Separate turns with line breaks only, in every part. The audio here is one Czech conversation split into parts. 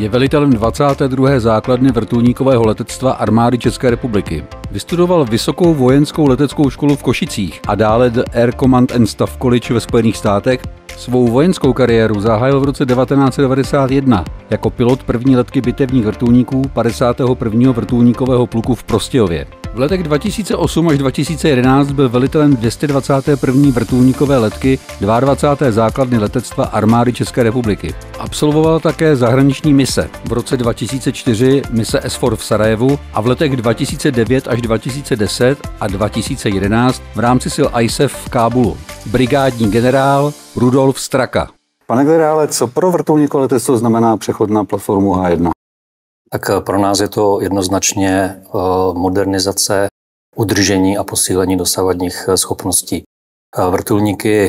Je velitelem 22. základny vrtulníkového letectva Armády České republiky. Vystudoval Vysokou vojenskou leteckou školu v Košicích a dále The Air Command and Staff College ve Spojených státech. Svou vojenskou kariéru zahájil v roce 1991 jako pilot první letky bitevních vrtulníků 51. vrtulníkového pluku v Prostějově. V letech 2008 až 2011 byl velitelem 221. vrtulníkové letky 22. základny letectva Armády České republiky. Absolvoval také zahraniční mise. V roce 2004 mise SFOR v Sarajevu a v letech 2009 až 2010 a 2011 v rámci sil ISAF v Kábulu. Brigádní generál Rudolf Straka.
Pane generále, co pro vrtulníkové letectvo znamená přechod na platformu H1?
Tak pro nás je to jednoznačně modernizace, udržení a posílení dosavadních schopností. Vrtulníky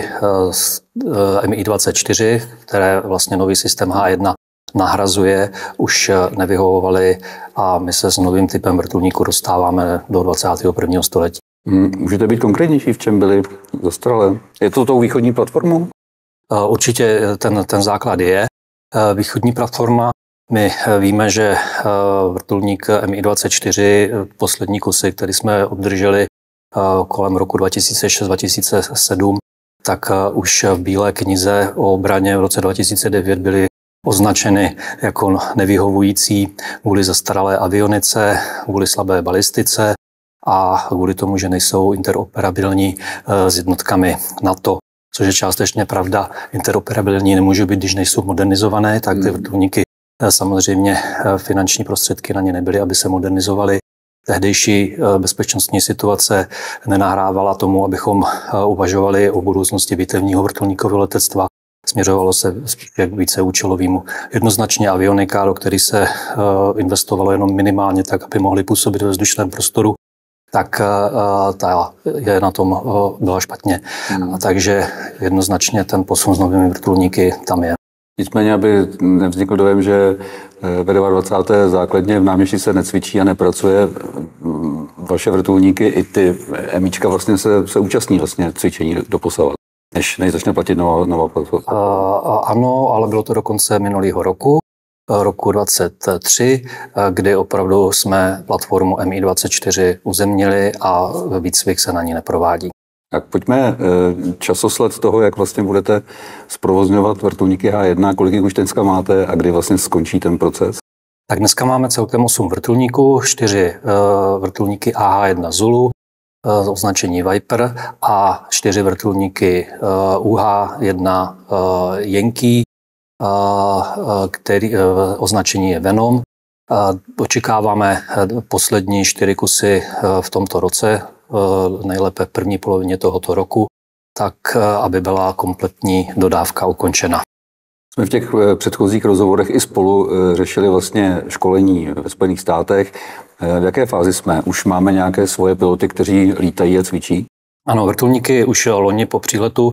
Mi-24, které vlastně nový systém H1 nahrazuje, už nevyhovovaly a my se s novým typem vrtulníku dostáváme do 21. století.
Můžete být konkrétnější, v čem byly zastaralé? Je to tou východní platformou?
Určitě ten základ je východní platforma. My víme, že vrtulník Mi-24, poslední kusy, který jsme obdrželi kolem roku 2006-2007, tak už v Bílé knize o obraně v roce 2009 byly označeny jako nevyhovující kvůli zastaralé avionice, kvůli slabé balistice a kvůli tomu, že nejsou interoperabilní s jednotkami NATO. Což je částečně pravda. Interoperabilní nemůžou být, když nejsou modernizované, tak ty vrtulníky samozřejmě finanční prostředky na ně nebyly, aby se modernizovaly. Tehdejší bezpečnostní situace nenahrávala tomu, abychom uvažovali o budoucnosti bitevního vrtulníkového letectva. Směřovalo se spíše k víceúčelovému. Jednoznačně avionika, do které se investovalo jenom minimálně tak, aby mohly působit ve vzdušném prostoru, tak ta je na tom byla špatně. A takže jednoznačně ten posun s novými vrtulníky tam je.
Nicméně, aby nevznikl dojem, že ve 22. základně v náměstí se necvičí a nepracuje, vaše vrtulníky i ty Emíčka vlastně se účastní vlastně cvičení doposavat, než začne platit nová platforma.
Ano, ale bylo to dokonce minulého roku 2023, kdy opravdu jsme platformu Mi-24 uzemnili a výcvik se na ní neprovádí.
Tak pojďme časosled toho, jak vlastně budete zprovozňovat vrtulníky H1, kolik jich už dneska máte a kdy vlastně skončí ten proces?
Tak dneska máme celkem 8 vrtulníků, 4 vrtulníky AH-1 Zulu, označení Viper a 4 vrtulníky UH-1 Yankee, který označení je Venom. Očekáváme poslední 4 kusy v tomto roce, nejlépe v první polovině tohoto roku, tak aby byla kompletní dodávka ukončena.
Jsme v těch předchozích rozhovorech i spolu řešili vlastně školení ve Spojených státech. V jaké fázi jsme? Už máme nějaké svoje piloty, kteří lítají a cvičí?
Ano, vrtulníky už loni po příletu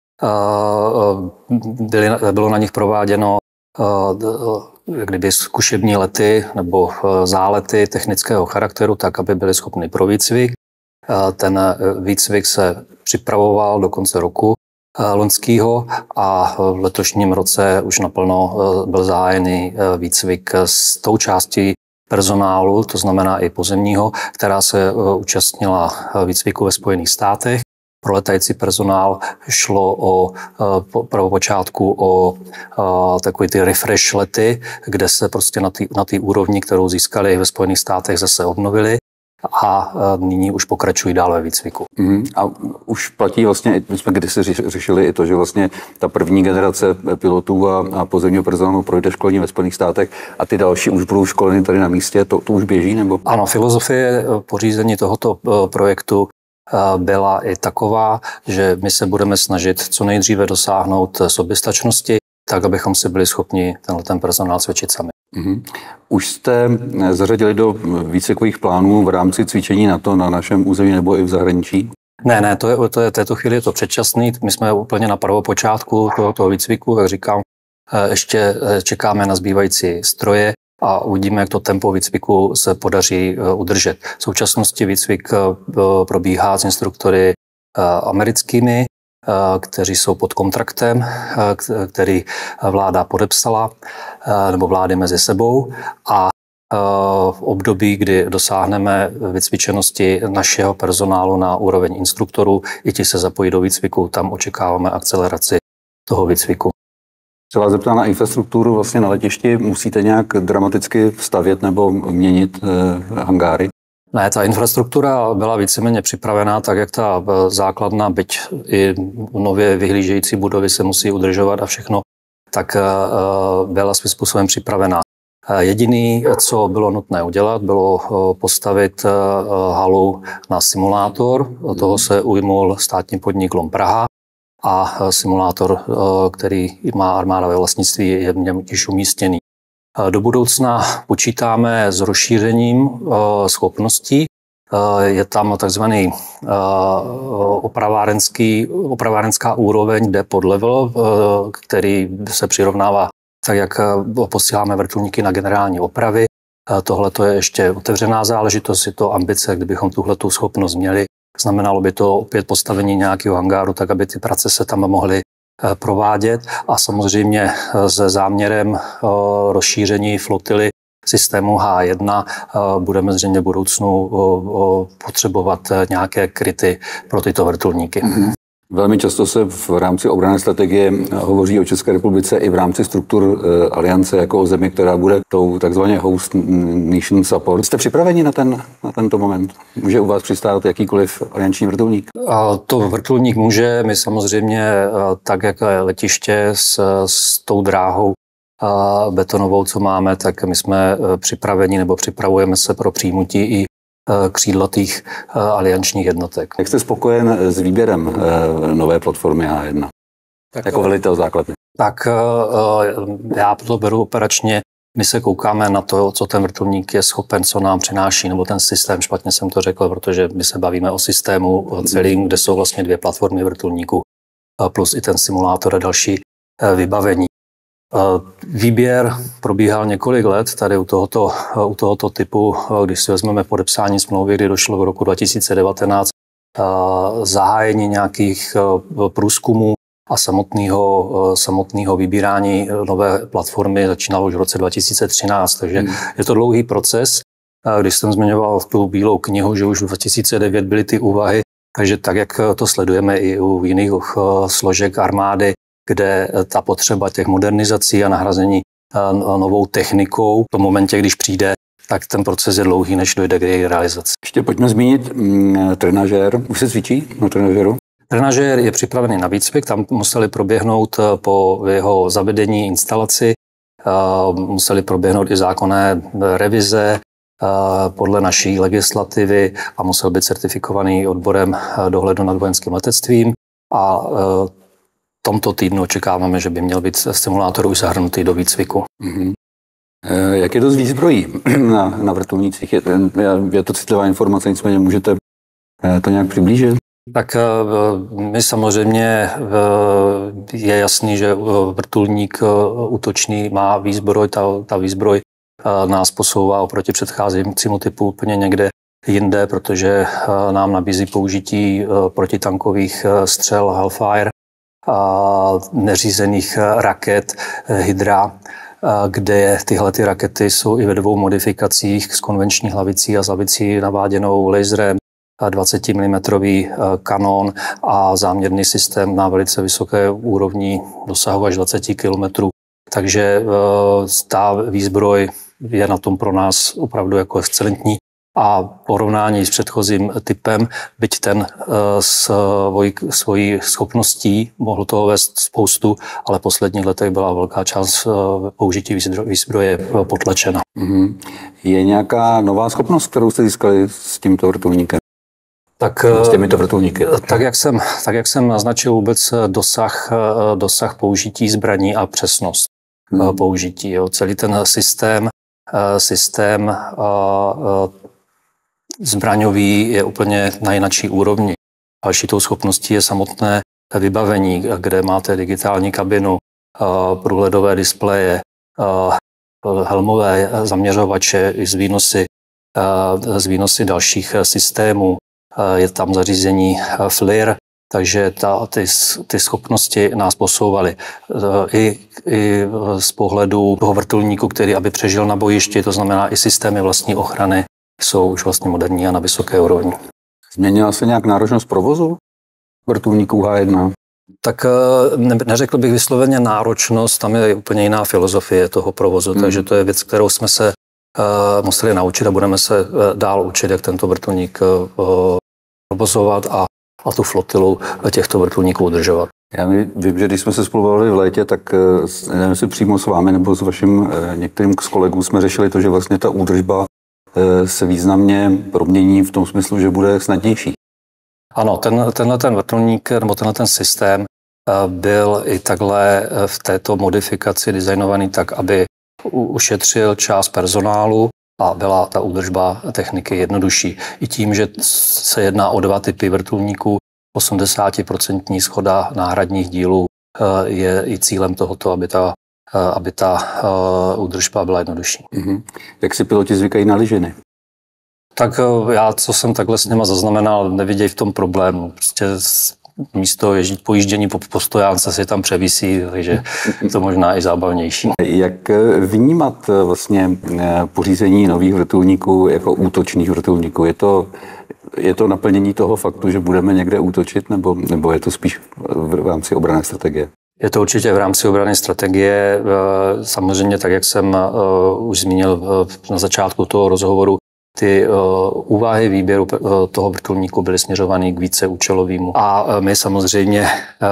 bylo na nich prováděno kdyby zkušební lety nebo zálety technického charakteru, tak aby byly schopny pro výcvik. Ten výcvik se připravoval do konce roku loňského a v letošním roce už naplno byl zahájený výcvik s tou částí personálu, to znamená i pozemního, která se účastnila výcviku ve Spojených státech. Pro letající personál šlo prvopočátku o takový ty refresh lety, kde se prostě na té úrovni, kterou získali ve Spojených státech, zase obnovili a nyní už pokračují dál ve výcviku.
A už platí vlastně, my jsme kdysi řešili i to, že vlastně ta první generace pilotů a pozemního personálu projde školení ve Spojených státech a ty další už budou školeny tady na místě, to už běží, nebo?
Ano, filozofie pořízení tohoto projektu byla i taková, že my se budeme snažit co nejdříve dosáhnout soběstačnosti, tak, abychom si byli schopni ten personál cvičit sami.
Už jste zařadili do výcvikových plánů v rámci cvičení NATO na našem území nebo i v zahraničí?
Ne, této chvíli je to předčasný. My jsme úplně na prvopočátku tohoto výcviku, jak říkám, ještě čekáme na zbývající stroje a uvidíme, jak to tempo výcviku se podaří udržet. V současnosti výcvik probíhá s instruktory americkými kteří jsou pod kontraktem, který vláda podepsala, nebo vlády mezi sebou. A v období, kdy dosáhneme vycvičenosti našeho personálu na úroveň instruktorů, i ti se zapojí do výcviku, tam očekáváme akceleraci toho výcviku.
Se vás zeptám na infrastrukturu vlastně na letišti. Musíte nějak dramaticky stavět nebo měnit hangáry?
Ne, ta infrastruktura byla víceméně připravená, tak jak ta základna, byť i nově vyhlížející budovy se musí udržovat a všechno, tak byla svým způsobem připravená. Jediné, co bylo nutné udělat, bylo postavit halu na simulátor. Toho se ujmul státní podnik LOM Praha a simulátor, který má armáda ve vlastnictví, je v něm již umístěný. Do budoucna počítáme s rozšířením schopností. Je tam takzvaný opravárenská úroveň D podlevel, který se přirovnává tak, jak posíláme vrtulníky na generální opravy. Tohle to je ještě otevřená záležitost, je to ambice, kdybychom tuhletu schopnost měli. Znamenalo by to opět postavení nějakého hangáru, tak aby ty práce se tam mohly provádět a samozřejmě se záměrem rozšíření flotily systému H1 budeme zřejmě v budoucnu potřebovat nějaké kryty pro tyto vrtulníky.
Velmi často se v rámci obranné strategie hovoří o České republice i v rámci struktur aliance jako o zemi, která bude tou takzvaně host nation support. Jste připraveni na tento moment? Může u vás přistát jakýkoliv alianční vrtulník?
To vrtulník může. My samozřejmě, tak jak letiště s tou dráhou betonovou, co máme, tak my jsme připraveni nebo připravujeme se pro přijímutí i křídlatých aliančních jednotek.
Jak jste spokojen s výběrem nové platformy H1 jako velitel základny?
Tak já to beru operačně. My se koukáme na to, co ten vrtulník je schopen, co nám přináší, nebo ten systém, špatně jsem to řekl, protože my se bavíme o systému celým, kde jsou vlastně 2 platformy vrtulníků, plus i ten simulátor a další vybavení. Výběr probíhal několik let tady u tohoto typu, když si vezmeme podepsání smlouvy, kdy došlo v roku 2019 zahájení nějakých průzkumů a samotného vybírání nové platformy začínalo už v roce 2013, takže je to dlouhý proces. Když jsem zmiňoval tu bílou knihu, že už v 2009 byly ty úvahy, takže tak, jak to sledujeme i u jiných složek armády, kde ta potřeba těch modernizací a nahrazení novou technikou v tom momentě, když přijde, tak ten proces je dlouhý, než dojde k její realizaci.
Ještě pojďme zmínit trenažér. Už se cvičí na trenažéru?
Trenažér je připravený na výcvik, tam museli proběhnout po jeho zavedení instalaci, museli proběhnout i zákonné revize podle naší legislativy a musel být certifikovaný odborem dohledu nad vojenským letectvím a tomto týdnu očekáváme, že by měl být simulátor už zahrnutý do výcviku.
Jak je to s výzbrojí na vrtulnících? Je to citlivá informace, nicméně můžete to nějak přiblížit?
Tak my samozřejmě je jasný, že vrtulník útočný má výzbroj, ta výzbroj nás posouvá oproti předcházejícímu typu úplně někde jinde, protože nám nabízí použití protitankových střel Hellfire, neřízených raket Hydra, kde tyhle ty rakety jsou i ve 2 modifikacích s konvenční hlavicí a hlavicí naváděnou laserem, 20 mm kanon a záměrný systém na velice vysoké úrovni dosahuje až 20 km. Takže ta výzbroj je na tom pro nás opravdu jako excelentní. A porovnání s předchozím typem, byť ten svojí schopností mohl toho vést spoustu, ale v posledních letech byla velká část použití výzbroje potlačena.
Je nějaká nová schopnost, kterou jste získali s tímto vrtulníkem? S těmito vrtulníky?
Tak jak jsem naznačil vůbec dosah použití zbraní a přesnost použití. Jo. Celý ten systém zbraňový je úplně na jináčí úrovni. Další tou schopností je samotné vybavení, kde máte digitální kabinu, průhledové displeje, helmové zaměřovače z výnosy dalších systémů. Je tam zařízení FLIR, takže ty schopnosti nás posouvaly. I z pohledu toho vrtulníku, který aby přežil na bojišti, to znamená i systémy vlastní ochrany, jsou už vlastně moderní a na vysoké úrovni.
Změnila se nějak náročnost provozu vrtulníků H1?
Tak neřekl bych vysloveně náročnost, tam je úplně jiná filozofie toho provozu, takže to je věc, kterou jsme se museli naučit a budeme se dál učit, jak tento vrtulník provozovat a tu flotilu těchto vrtulníků udržovat.
Já vím, že když jsme se spolu bavili v létě, tak nevím, jestli přímo s vámi nebo s vaším některým z kolegů jsme řešili to, že vlastně ta údržba se významně promění v tom smyslu, že bude snadnější.
Ano, tenhle vrtulník nebo tenhle systém byl i takhle v této modifikaci designovaný tak, aby ušetřil část personálu a byla ta údržba techniky jednodušší. I tím, že se jedná o 2 typy vrtulníků, 80% shoda náhradních dílů je i cílem tohoto, aby ta údržba byla jednodušší.
Jak si piloti zvykají na lyžiny?
Tak já, co jsem takhle s nima zaznamenal, nevidějí v tom problém. Prostě místo pojíždění po stojánce si tam převisí, takže to možná i zábavnější.
Jak vnímat vlastně pořízení nových vrtulníků jako útočných vrtulníků? Je to naplnění toho faktu, že budeme někde útočit, nebo je to spíš v rámci obranné strategie?
Je to určitě v rámci obranné strategie. Samozřejmě, tak jak jsem už zmínil na začátku toho rozhovoru, ty úvahy výběru toho vrtulníku byly směřovány k víceúčelovému. A my samozřejmě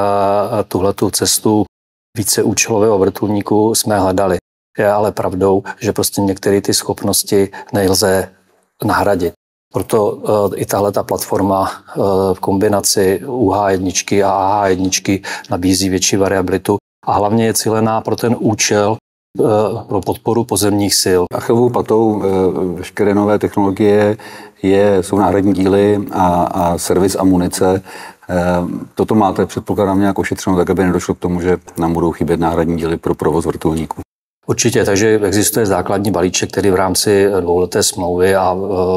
tuhletu cestu víceúčelového vrtulníku jsme hledali. Je ale pravdou, že prostě některé ty schopnosti nelze nahradit. Proto i tahleta platforma v kombinaci UH1 a AH1 nabízí větší variabilitu a hlavně je cílená pro ten účel pro podporu pozemních sil.
Achillovou patou veškeré nové technologie jsou náhradní díly a servis a munice. Toto máte, předpokládám, nějak ošetřeno, tak aby nedošlo k tomu, že nám budou chybět náhradní díly pro provoz vrtulníků.
Určitě, takže existuje základní balíček, který v rámci 2leté smlouvy a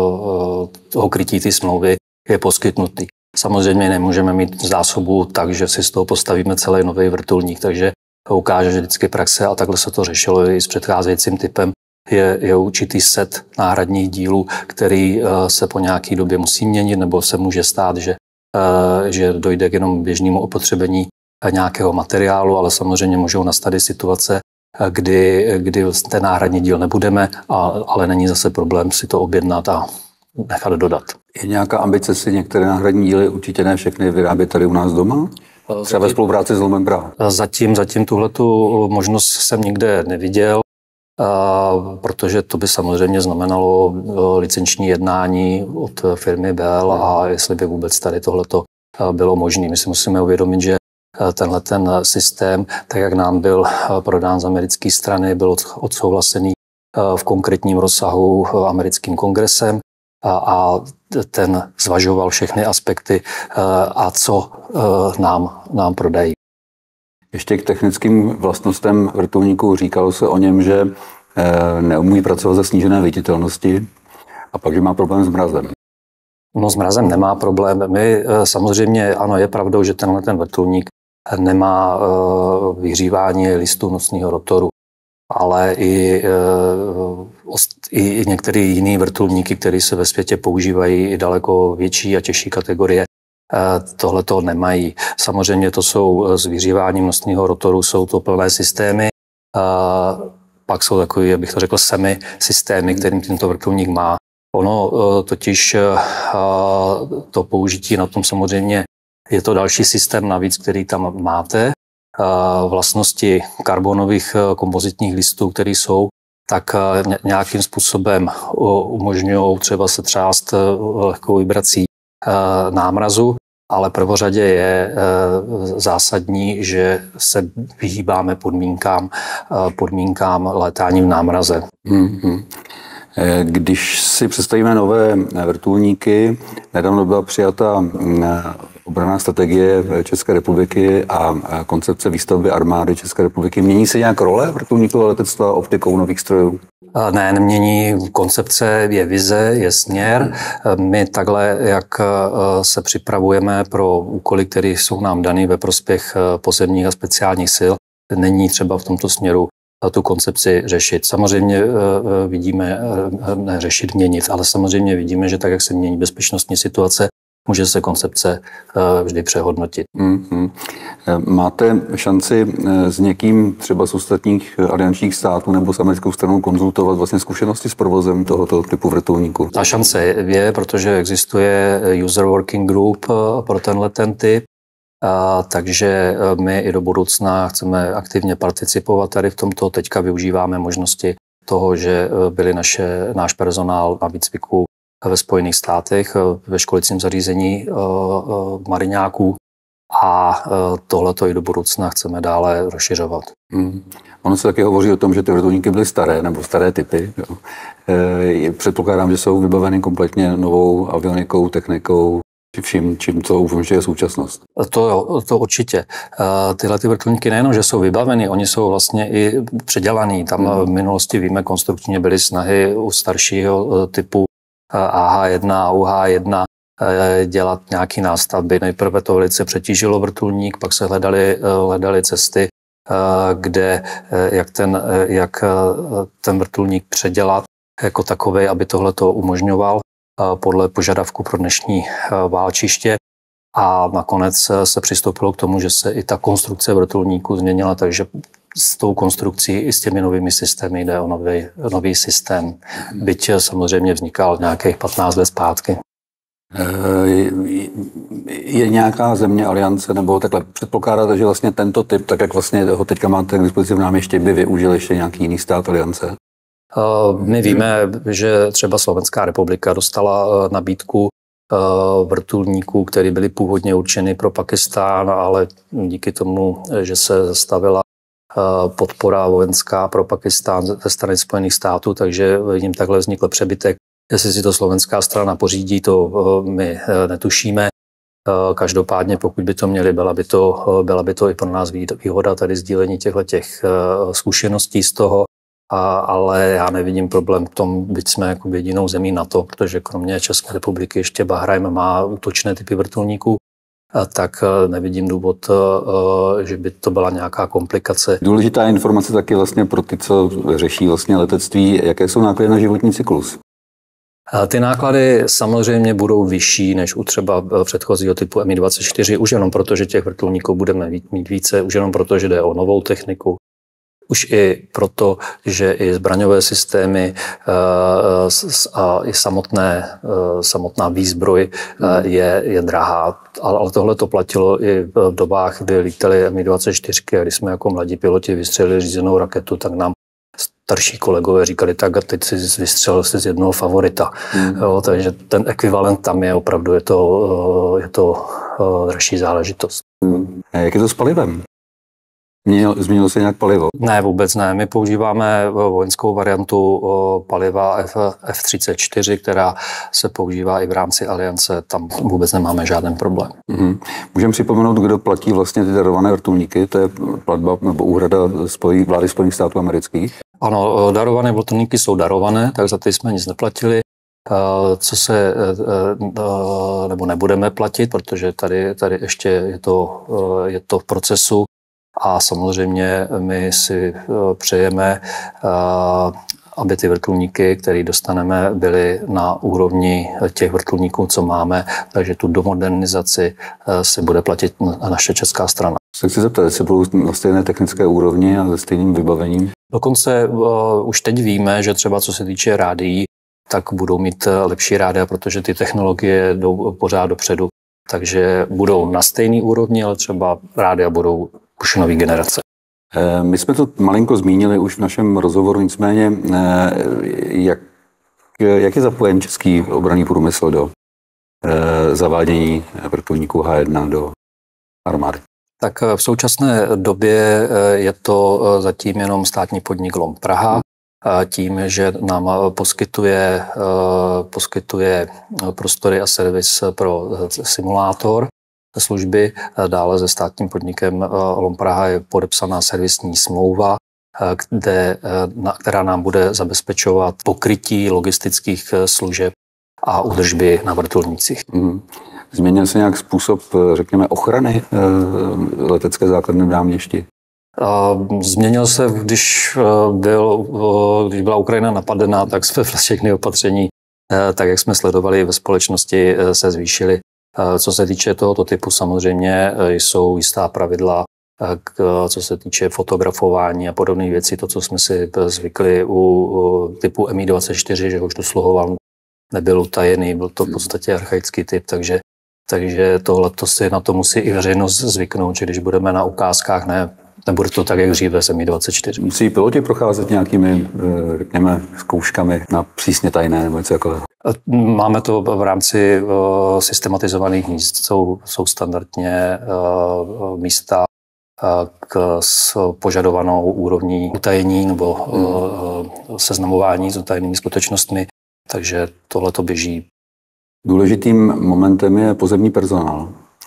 toho krytí ty smlouvy je poskytnutý. Samozřejmě nemůžeme mít zásobu tak, že si z toho postavíme celý nový vrtulník, takže ukáže, že vždycky praxe, a takhle se to řešilo i s předcházejícím typem, je určitý set náhradních dílů, který se po nějaké době musí měnit, nebo se může stát, že dojde k jenom běžnému opotřebení nějakého materiálu, ale samozřejmě můžou nastat i situace, kdy ten náhradní díl nebudeme, ale není zase problém si to objednat a nechat dodat.
Je nějaká ambice si některé náhradní díly, určitě ne všechny, vyrábět tady u nás doma? Třeba ve spolupráci s Lomem Praha?
Zatím tuhletu možnost jsem nikde neviděl, protože to by samozřejmě znamenalo licenční jednání od firmy Bell a jestli by vůbec tady tohleto bylo možné. My si musíme uvědomit, že ten systém, tak jak nám byl prodán z americké strany, byl odsouhlasený v konkrétním rozsahu americkým kongresem a ten zvažoval všechny aspekty a co nám prodají.
Ještě k technickým vlastnostem vrtulníků říkalo se o něm, že neumí pracovat za snížené viditelnosti a pak, že má problém s mrazem.
No, s mrazem nemá problém. My samozřejmě, ano, je pravdou, že ten vrtulník nemá vyhřívání listů nosného rotoru, ale i některé jiné vrtulníky, které se ve světě používají i daleko větší a těžší kategorie, tohle to nemají. Samozřejmě to jsou s vyhříváním nosného rotoru, jsou to plné systémy, pak jsou takové, abych to řekl, semi-systémy, kterým tento vrtulník má. Ono totiž to použití na tom samozřejmě je to další systém navíc, který tam máte. Vlastnosti karbonových kompozitních listů, které jsou, tak nějakým způsobem umožňují třeba se třást lehkou vibrací námrazu, ale prvořadě je zásadní, že se vyhýbáme podmínkám létání v námraze.
Když si představíme nové vrtulníky, nedávno byla přijata obranná strategie České republiky a koncepce výstavby armády České republiky. Mění se nějak role vrtulníkového letectva optikou nových strojů?
Ne, nemění. Koncepce je vize, je směr. My takhle, jak se připravujeme pro úkoly, které jsou nám dané ve prospěch pozemních a speciálních sil, není třeba v tomto směru tu koncepci řešit. Samozřejmě vidíme, ne řešit, měnit, ale samozřejmě vidíme, že tak, jak se mění bezpečnostní situace, může se koncepce vždy přehodnotit.
Máte šanci s někým třeba z ostatních aliančních států nebo s americkou stranou konzultovat vlastně zkušenosti s provozem tohoto typu vrtulníku?
Ta šance je, protože existuje User Working Group pro ten typ, takže my i do budoucna chceme aktivně participovat tady v tomto. Teďka využíváme možnosti toho, že byli náš personál na výcviku ve Spojených státech ve školicím zařízení mariňáků a tohleto i do budoucna chceme dále rozšiřovat.
Ono se taky hovoří o tom, že ty vrtulníky byly staré nebo staré typy. Jo. Předpokládám, že jsou vybaveny kompletně novou avionikou, technikou, vším, co umožňuje současnost.
To určitě. Tyhle ty vrtulníky nejenom, že jsou vybaveny, oni jsou vlastně i předělaný. Tam v minulosti víme, konstrukčně byly snahy u staršího typu AH-1 a UH-1 dělat nějaké nástavby. Nejprve to velice přetížilo vrtulník, pak se hledaly cesty, kde jak ten vrtulník předělat jako takový, aby tohleto umožňoval podle požadavku pro dnešní válčiště. A nakonec se přistoupilo k tomu, že se i ta konstrukce vrtulníku změnila, takže s tou konstrukcí i s těmi novými systémy jde o nový systém. Byť samozřejmě vznikal nějakých 15 let zpátky.
Je nějaká země aliance, nebo takhle předpokládáte, že vlastně tento typ, tak jak vlastně ho teďka máte k dispozici v náměstí, by využil ještě nějaký jiný stát aliance?
My víme, že třeba Slovenská republika dostala nabídku vrtulníků, které byly původně určeny pro Pakistán, ale díky tomu, že se zastavila podpora vojenská pro Pakistán ze strany Spojených států, takže jim takhle vznikl přebytek. Jestli si to slovenská strana pořídí, to my netušíme. Každopádně, pokud by to měli, byla by to i pro nás výhoda tady sdílení těchto zkušeností z toho, ale já nevidím problém v tom, byť jsme jako jedinou zemí NATO, protože kromě České republiky ještě Bahrajn má útočné typy vrtulníků, tak nevidím důvod, že by to byla nějaká komplikace.
Důležitá informace taky vlastně pro ty, co řeší vlastně letectví, jaké jsou náklady na životní cyklus?
Ty náklady samozřejmě budou vyšší než u třeba předchozího typu Mi-24, už jenom proto, že těch vrtulníků budeme mít více, už jenom proto, že jde o novou techniku. Už i proto, že i zbraňové systémy a i samotná výzbroj je drahá. Ale tohle to platilo i v dobách, kdy lítali Mi-24, a když jsme jako mladí piloti vystřelili řízenou raketu, tak nám starší kolegové říkali, tak a teď si vystřelil z jednoho favorita. Jo, takže ten ekvivalent tam je opravdu, je to dražší záležitost.
Jak je to s palivem? Změnilo se nějak palivo?
Ne, vůbec ne. My používáme vojenskou variantu paliva F-34, která se používá i v rámci aliance. Tam vůbec nemáme žádný problém.
Můžeme připomenout, kdo platí vlastně ty darované vrtulníky? To je platba nebo úhrada vlády Spojených států amerických?
Ano, darované vrtulníky jsou darované, tak za ty jsme nic neplatili. Co se nebo nebudeme platit, protože tady ještě je to v procesu. A samozřejmě my si přejeme, aby ty vrtulníky, které dostaneme, byly na úrovni těch vrtulníků, co máme, takže tu domodernizaci si bude platit naše česká strana.
Se chci zeptat, jestli budou na stejné technické úrovni a se stejným vybavením?
Dokonce už teď víme, že třeba co se týče rádií, tak budou mít lepší rádia, protože ty technologie jdou pořád dopředu. Takže budou na stejný úrovni, ale třeba rádia budou už nový generace.
My jsme to malinko zmínili už v našem rozhovoru, nicméně jak je zapojen český obranný průmysl do zavádění vrtulníků H1 do armády?
Tak v současné době je to zatím jenom státní podnik LOM Praha, tím, že nám poskytuje prostory a servis pro simulátor služby. Dále se státním podnikem LOM Praha je podepsaná servisní smlouva která nám bude zabezpečovat pokrytí logistických služeb a údržby na vrtulnících.
Změnil se nějak způsob, řekněme, ochrany letecké základny v Náměšti?
Změnil se, když byla Ukrajina napadená, tak jsme všechny opatření, tak jak jsme sledovali ve společnosti, se zvýšily. Co se týče tohoto typu, samozřejmě jsou jistá pravidla, co se týče fotografování a podobných věcí, to, co jsme si zvykli u typu Mi-24, že už dosluhoval, nebyl utajený, byl to v podstatě archaický typ, takže tohleto si na to musí i veřejnost zvyknout, že když budeme na ukázkách, nebude to tak, jak dříve s Mi-24.
Musí piloti procházet nějakými, řekněme, zkouškami na přísně tajné nebo něco takového?
Máme to v rámci systematizovaných míst, jsou standardně místa s požadovanou úrovní utajení nebo seznamování s utajenými skutečnostmi, takže tohle to běží.
Důležitým momentem je pozemní personál.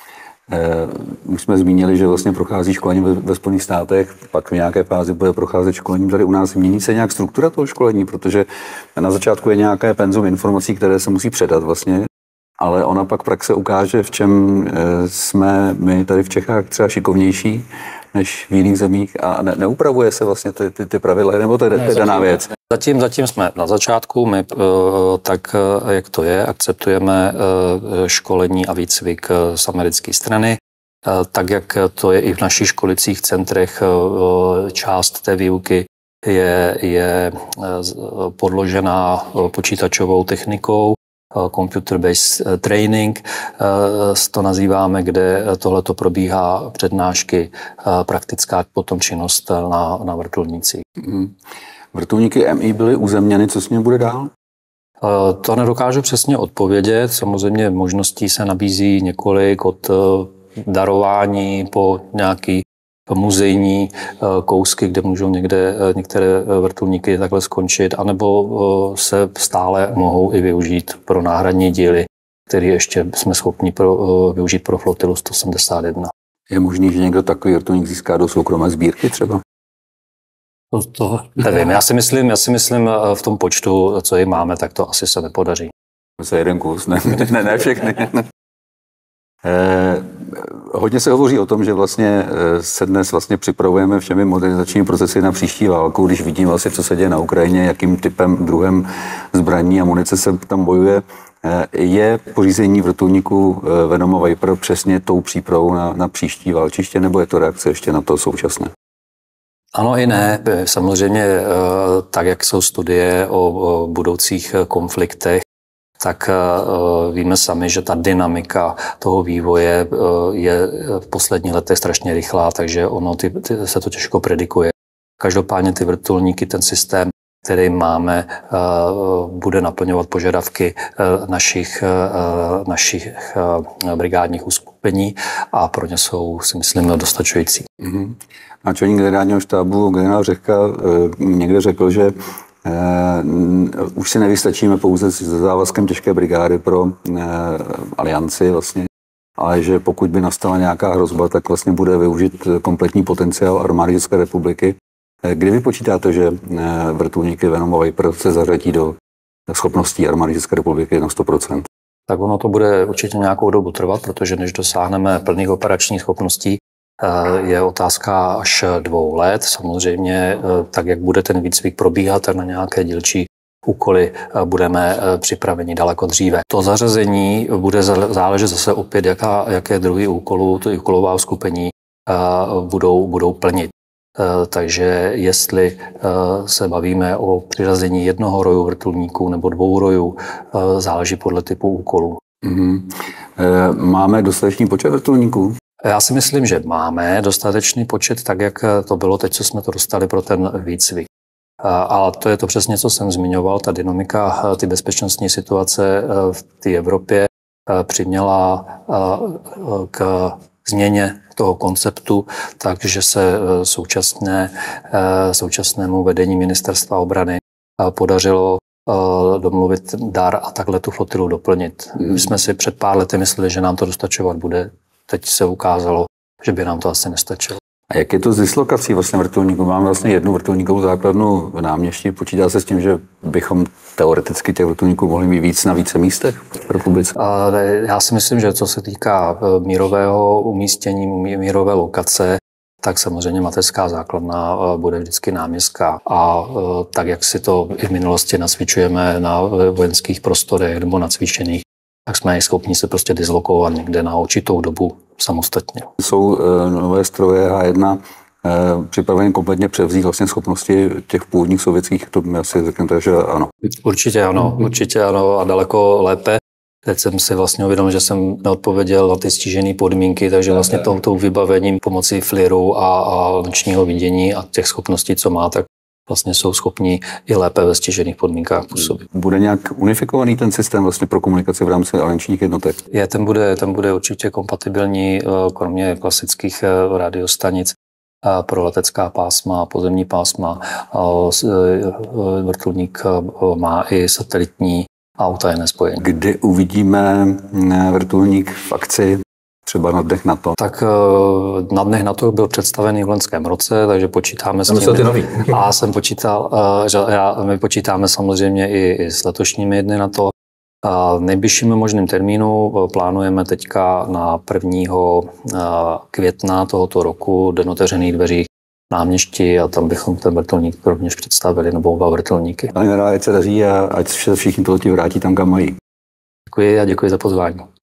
Už jsme zmínili, že vlastně prochází školením ve Spojených státech, pak v nějaké fázi bude procházet školením tady u nás. Mění se nějak struktura toho školení, protože na začátku je nějaké penzum informací, které se musí předat vlastně, ale ona pak praxe ukáže, v čem jsme my tady v Čechách třeba šikovnější než v jiných zemích a neupravuje se vlastně ty pravidla, nebo to je daná věc?
Zatím jsme na začátku, my tak, jak to je, akceptujeme školení a výcvik z americké strany, tak, jak to je i v našich školicích centrech, část té výuky je podložená počítačovou technikou, computer-based training, to nazýváme, kde tohleto probíhá přednášky, praktická potom činnost na vrtulnících.
Vrtulníky MI byly uzemněny, co s ním bude dál?
To nedokážu přesně odpovědět. Samozřejmě možností se nabízí několik, od darování po nějaký muzejní kousky, kde můžou některé vrtulníky takhle skončit, anebo se stále mohou i využít pro náhradní díly, které ještě jsme schopni využít pro flotilu 171.
Je možný, že někdo takový vrtulník získá do soukromé sbírky třeba?
To nevím. Já si myslím v tom počtu, co ji máme, tak to asi se nepodaří.
To je jeden kus, ne všechny. Hodně se hovoří o tom, že vlastně se dnes vlastně připravujeme všemi modernizačními procesy na příští válku, když vidím vlastně, co se děje na Ukrajině, jakým typem, druhem zbraní a munice se tam bojuje. Je pořízení vrtulníku Venom a Viper přesně tou přípravou na příští válčiště, nebo je to reakce ještě na to současné?
Ano i ne. Samozřejmě tak, jak jsou studie o budoucích konfliktech, tak víme sami, že ta dynamika toho vývoje je v posledních letech strašně rychlá, takže se to těžko predikuje. Každopádně ty vrtulníky, ten systém, který máme, bude naplňovat požadavky našich brigádních uskupení a pro ně jsou, si myslím, dostačující.
Náčelník generálního štábu generál Řehka někde řekl, že už si nevystačíme pouze s závazkem těžké brigády pro alianci vlastně, ale že pokud by nastala nějaká hrozba, tak vlastně bude využit kompletní potenciál armády České republiky. Kdy vy počítáte, že vrtulníky Venom a Viper se zařadí do schopností armády České republiky na 100%?
Tak ono to bude určitě nějakou dobu trvat, protože než dosáhneme plných operačních schopností, je otázka až 2 let. Samozřejmě, tak jak bude ten výcvik probíhat, tak na nějaké dílčí úkoly budeme připraveni daleko dříve. To zařazení bude záležet zase opět, jaké druhy úkolů, to úkolová uskupení budou plnit. Takže jestli se bavíme o přiřazení 1 roju vrtulníků nebo 2 rojů, záleží podle typu úkolů.
Máme dostatečný počet vrtulníků?
Já si myslím, že máme dostatečný počet, tak jak to bylo teď, co jsme to dostali pro ten výcvik. Ale to je to přesně, co jsem zmiňoval, ta dynamika, ty bezpečnostní situace v té Evropě přiměla k změně toho konceptu, takže se současnému vedení ministerstva obrany podařilo domluvit dar a takhle tu flotilu doplnit. My jsme si před pár lety mysleli, že nám to dostačovat bude. Teď se ukázalo, že by nám to asi nestačilo.
A jak je to s dislokací vlastně vrtulníků? Máme vlastně jednu vrtulníkovou základnu v Náměšti. Počítá se s tím, že bychom teoreticky těch vrtulníků mohli mít víc na více místech v republice?
Já si myslím, že co se týká mírového umístění, mírové lokace, tak samozřejmě mateřská základna bude vždycky náměstská. A tak, jak si to i v minulosti nacvičujeme na vojenských prostorech nebo nacvičených, tak jsme schopni se prostě dislokovat někde na určitou dobu samostatně.
Jsou nové stroje H1 připravené kompletně převzít vlastně schopnosti těch původních sovětských, to mi asi řeknete, že ano.
Určitě ano a daleko lépe. Teď jsem si vlastně uvědomil, že jsem neodpověděl na ty stížené podmínky, takže vlastně tou vybavením pomocí FLIRu a nočního vidění a těch schopností, co má, tak vlastně jsou schopni i lépe ve stížených podmínkách působit.
Bude nějak unifikovaný ten systém vlastně pro komunikaci v rámci aliančních jednotek?
Ten bude určitě kompatibilní, kromě klasických radiostanic pro letecká pásma, pozemní pásma. Vrtulník má i satelitní a utajené spojení.
Kdy uvidíme vrtulník v akci, třeba na dnech NATO?
Tak na dnech NATO byl představený v loňském roce, takže počítáme s tím. A jsem počítal, že my počítáme samozřejmě i s letošními dny NATO. V nejbližším možným termínu plánujeme teďka na 1. května tohoto roku Den otevřených dveří Náměšti a tam bychom ten vrtulník rovněž představili, nebo oba vrtulníky.
Pane generále, ať se daří a ať se všichni piloti vrátí tam, kam mají.
Děkuji a děkuji za pozvání.